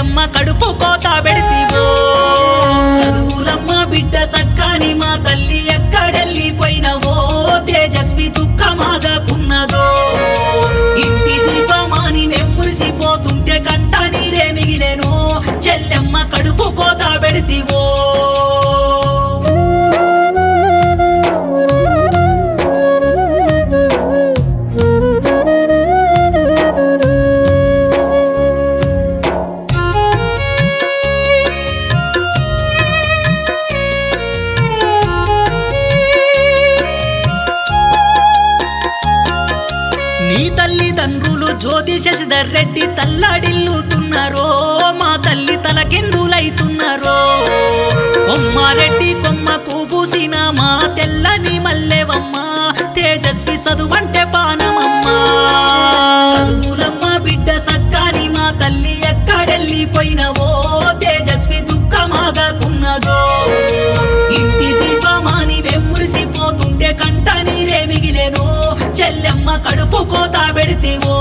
చెల్లెమ్మ కడుపు కోత పెడితివో చదువులమ్మ బిడ్డ సక్కాని మా తల్లి ఎక్కడెళ్ళిపోయినవో తేజస్వి దుఃఖమాగకున్నదో ఇంటి దీపమాని వెమ్మురిసిపోతుంటే కంట నీరే మిగిలేను చెల్లెమ్మ కడుపు కోత పెడితివో నీ తల్లిదండ్రులు జ్యోతి శశిధర్ రెడ్డి తల్లాడిల్లుతున్నారో మా తల్లి తలకిందులైతున్నారో కొమ్మారెడ్డి కొమ్మకు పూసిన మా తెల్లని మల్లెవమ్మ తేజస్వి చదువంటే పానమమ్మ చదువులమ్మ బిడ్డ సక్కాని మా తల్లి ఎక్కడెళ్ళిపోయినవో తేజస్వి దుఃఖమాగకున్నదో ఇంటి దీపమాని వెమ్మురిసిపోతుంటే కంట నీరే మిగిలేను చెల్లెమ్మ కడుపు కోత పెడితివో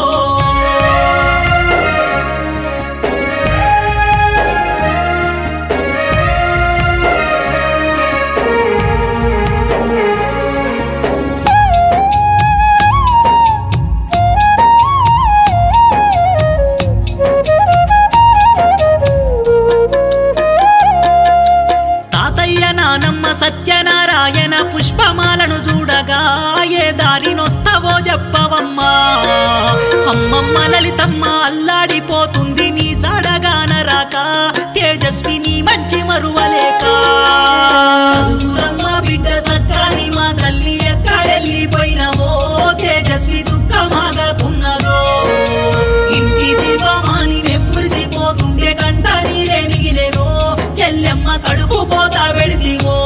తాతయ్య నానమ్మ సత్యనారాయణ పుష్పమాలను చూడగా ఏ దారినొస్తావో చెప్పవమ్మా అమ్మమ్మ లలితమ్మ అల్లాడిపోతుంది నీ జాడగాన రాక తేజస్వి నీ మంచి మరువలేక చదువులమ్మ బిడ్డ సక్కాని మా తల్లి ఎక్కడెళ్ళిపోయినవో తేజస్వి దుఃఖమాగకున్నదో ఇంటి దీపమాని వెమ్మురిసిపోతుంటే కంట నీరే మిగిలేను చెల్లెమ్మ కడుపు కోత పెడితివో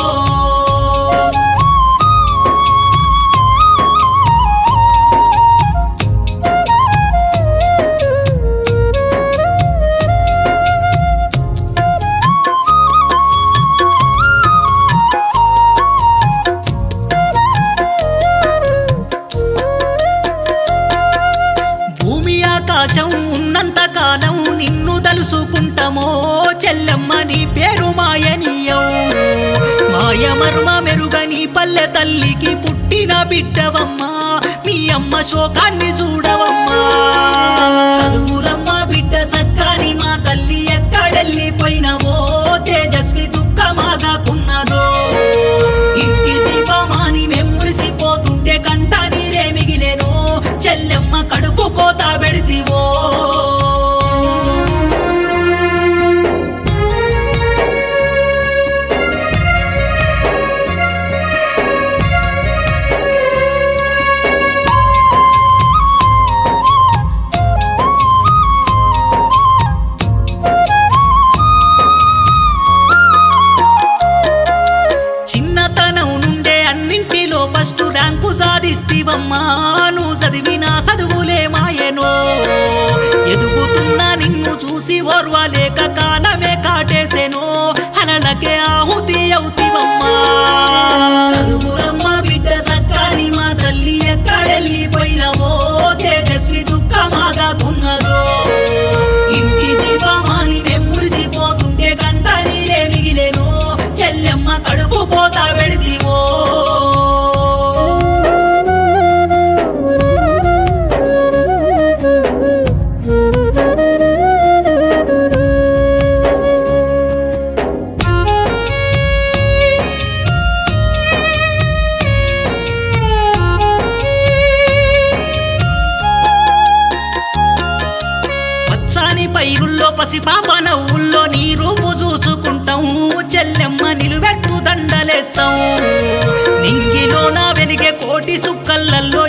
భూమి ఆకాశం ఉన్నంత కాలం నిన్ను తలుసుకుంటామో చెల్లెమ్మ నీ పేరు మాయనీయం మాయ మర్మ మెరుగని పల్లె తల్లికి పుట్టిన బిడ్డవమ్మా మీ అమ్మ శోకాన్ని చూడవమ్మా చదువులమ్మ బిడ్డ సక్కాని మా తల్లి ఎక్కడెళ్ళిపోయినవో తేజస్వి దుఃఖమాగకున్నదో ఇంటి దీపమాని వెమ్మురిసిపోతుంటే కంట నీరే మిగిలేను చెల్లెమ్మ కడుపు కోత పెడితివో చిన్నతనం నుండే అన్నింటిలో ఫస్ట్ ర్యాంకు సాధిస్తివమ్మా నువ్వు చదివిన చదువులే మాయనో ఎదుగుతున్నా నిన్ను చూసి ఓర్వలేక కాలమే కాటేసేనో అలలకే ఆహుతి అవుతివమ్మా చదువులమ్మ బిడ్డ సక్కాని మా తల్లి ఎక్కడెళ్ళిపోయినవో తేజస్వి దుఃఖమాగకున్నదో ఇంటి దీపమాని వెమ్మురిసిపోతుంటే కంట నీరే మిగిలేను చెల్లెమ్మ కడుపు కోత పెడితివో పచ్చని పైరుల్లో పసిపాప నవ్వుల్లో నీ రూపు చూసుకుంటాం చెల్లెమ్మ నిలువెత్తు దండలేస్తాం నింగిలో నా వెలిగే కోటి సుక్కలల్లో